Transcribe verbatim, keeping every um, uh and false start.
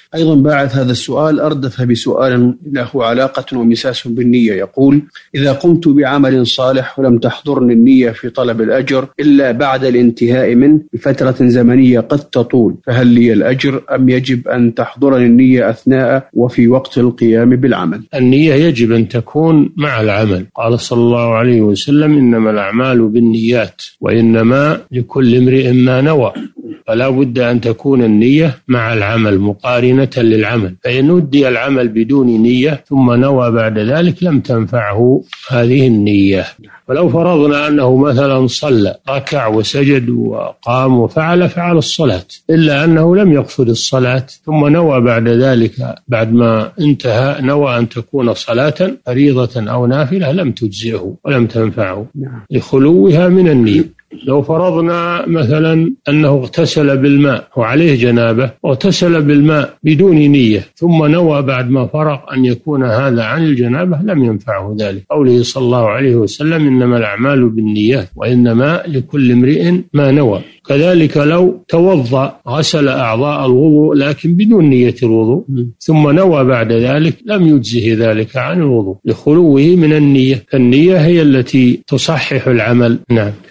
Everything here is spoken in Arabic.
أيضا باعث هذا السؤال أردف بسؤال له علاقة ومساس بالنية، يقول: إذا قمت بعمل صالح ولم تحضرني النية في طلب الأجر إلا بعد الانتهاء منه بفترة زمنية قد تطول، فهل لي الأجر أم يجب أن تحضرني النية أثناء وفي وقت القيام بالعمل؟ النية يجب أن تكون مع العمل. قال صلى الله عليه وسلم: إنما الأعمال بالنيات وإنما لكل امرئ ما نوى. فلا بد أن تكون النية مع العمل مقارنة للعمل، فإن أدي العمل بدون نية ثم نوى بعد ذلك لم تنفعه هذه النية. ولو فرضنا أنه مثلا صلى ركع وسجد وقام وفعل فعل الصلاة، إلا أنه لم يقصد الصلاة ثم نوى بعد ذلك بعد ما انتهى نوى أن تكون صلاة فريضة أو نافلة لم تجزئه ولم تنفعه لخلوها من النية. لو فرضنا مثلا أنه اغتسل بالماء وعليه جنابة واغتسل بالماء بدون نية ثم نوى بعد ما فرغ أن يكون هذا عن الجنابة لم ينفعه ذلك. قوله صلى الله عليه وسلم: إنما الأعمال بالنيات وإنما لكل امرئ ما نوى. كذلك لو توضأ غسل أعضاء الوضوء لكن بدون نية الوضوء ثم نوى بعد ذلك لم يجزه ذلك عن الوضوء لخلوه من النية، فالنية هي التي تصحح العمل. نعم.